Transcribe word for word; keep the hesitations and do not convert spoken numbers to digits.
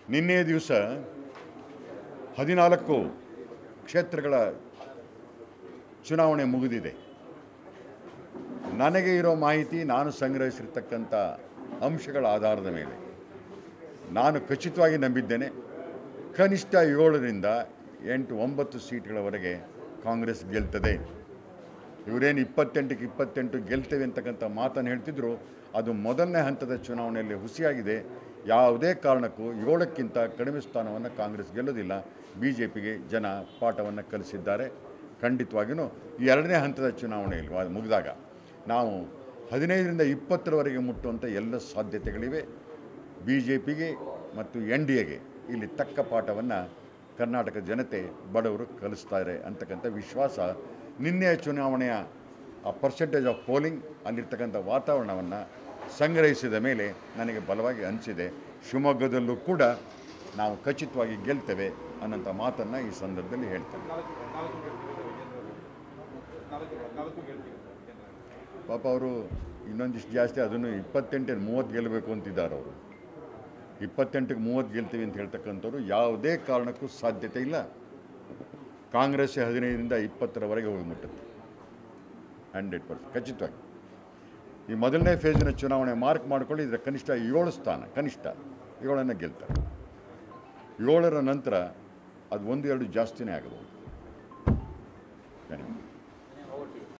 ನಿನ್ನೆ ದಿವಸ ಹದಿನಾಲ್ಕು ಕ್ಷೇತ್ರಗಳ ಚುನಾವಣೆ ಮುಗಿದಿದೆ. ನನಗೆ ಇರೋ ಮಾಹಿತಿ, ನಾನು ಸಂಗ್ರಹಿಸಿರ್ತಕ್ಕಂಥ ಅಂಶಗಳ ಆಧಾರದ ಮೇಲೆ ನಾನು ಖಚಿತವಾಗಿ ನಂಬಿದ್ದೇನೆ, ಕನಿಷ್ಠ ಏಳರಿಂದ ಎಂಟು ಒಂಬತ್ತು ಸೀಟ್ಗಳವರೆಗೆ ಕಾಂಗ್ರೆಸ್ ಗೆಲ್ತದೆ. ಇವರೇನು ಇಪ್ಪತ್ತೆಂಟಕ್ಕೆ ಇಪ್ಪತ್ತೆಂಟು ಗೆಲ್ತೇವೆ ಅಂತಕ್ಕಂಥ ಮಾತನ್ನು ಹೇಳ್ತಿದ್ರು, ಅದು ಮೊದಲನೇ ಹಂತದ ಚುನಾವಣೆಯಲ್ಲಿ ಹುಸಿಯಾಗಿದೆ. ಯಾವುದೇ ಕಾರಣಕ್ಕೂ ಏಳಕ್ಕಿಂತ ಕಡಿಮೆ ಸ್ಥಾನವನ್ನು ಕಾಂಗ್ರೆಸ್ ಗೆಲ್ಲೋದಿಲ್ಲ. ಬಿ ಜೆ ಪಿಗೆ ಜನ ಪಾಠವನ್ನು ಕಲಿಸಿದ್ದಾರೆ. ಖಂಡಿತವಾಗಿಯೂ ಈ ಎರಡನೇ ಹಂತದ ಚುನಾವಣೆಯಲ್ಲಿ ಮುಗಿದಾಗ ನಾವು ಹದಿನೈದರಿಂದ ಇಪ್ಪತ್ತರವರೆಗೆ ಮುಟ್ಟುವಂಥ ಎಲ್ಲ ಸಾಧ್ಯತೆಗಳಿವೆ. ಬಿ ಜೆ ಪಿಗೆ ಮತ್ತು ಎನ್ ಡಿ ಎಗೆ ಇಲ್ಲಿ ತಕ್ಕ ಪಾಠವನ್ನು ಕರ್ನಾಟಕ ಜನತೆ ಬಡವರು ಕಲಿಸ್ತಾರೆ ಅಂತಕ್ಕಂಥ ವಿಶ್ವಾಸ ನಿನ್ನೆಯ ಚುನಾವಣೆಯ ಆ ಪರ್ಸೆಂಟೇಜ್ ಆಫ್ ಪೋಲಿಂಗ್, ಅಲ್ಲಿರ್ತಕ್ಕಂಥ ವಾತಾವರಣವನ್ನು ಸಂಗ್ರಹಿಸಿದ ಮೇಲೆ ನನಗೆ ಬಲವಾಗಿ ಅನಿಸಿದೆ. ಶಿವಮೊಗ್ಗದಲ್ಲೂ ಕೂಡ ನಾವು ಖಚಿತವಾಗಿ ಗೆಲ್ತೇವೆ ಅನ್ನೋಂಥ ಮಾತನ್ನು ಈ ಸಂದರ್ಭದಲ್ಲಿ ಹೇಳ್ತೇನೆ. ಪಾಪ ಅವರು ಇನ್ನೊಂದಿಷ್ಟು ಜಾಸ್ತಿ, ಅದನ್ನು ಇಪ್ಪತ್ತೆಂಟಕ್ಕೆ ಮೂವತ್ತು ಗೆಲ್ಲಬೇಕು ಅಂತಿದ್ದಾರೆ. ಅವರು ಇಪ್ಪತ್ತೆಂಟಕ್ಕೆ ಮೂವತ್ತು ಗೆಲ್ತೀವಿ ಅಂತ ಹೇಳ್ತಕ್ಕಂಥವ್ರು ಯಾವುದೇ ಕಾರಣಕ್ಕೂ ಸಾಧ್ಯತೆ ಇಲ್ಲ. ಕಾಂಗ್ರೆಸ್ ಹದಿನೈದರಿಂದ ಇಪ್ಪತ್ತರವರೆಗೆ ಹೋಗಿ ಮುಟ್ಟುತ್ತೆ, ಹಂಡ್ರೆಡ್ ಪರ್ಸೆಂಟ್ ಖಚಿತವಾಗಿ. ಈ ಮೊದಲನೇ ಫೇಜಿನ ಚುನಾವಣೆ ಮಾರ್ಕ್ ಮಾಡಿಕೊಳ್ಳಿ, ಇದರ ಕನಿಷ್ಠ ಏಳು ಸ್ಥಾನ, ಕನಿಷ್ಠ ಏಳನ್ನು ಗೆಲ್ತಾರೆ. ಏಳರ ನಂತರ ಅದು ಒಂದು ಎರಡು ಜಾಸ್ತಿನೇ ಆಗಬಹುದು.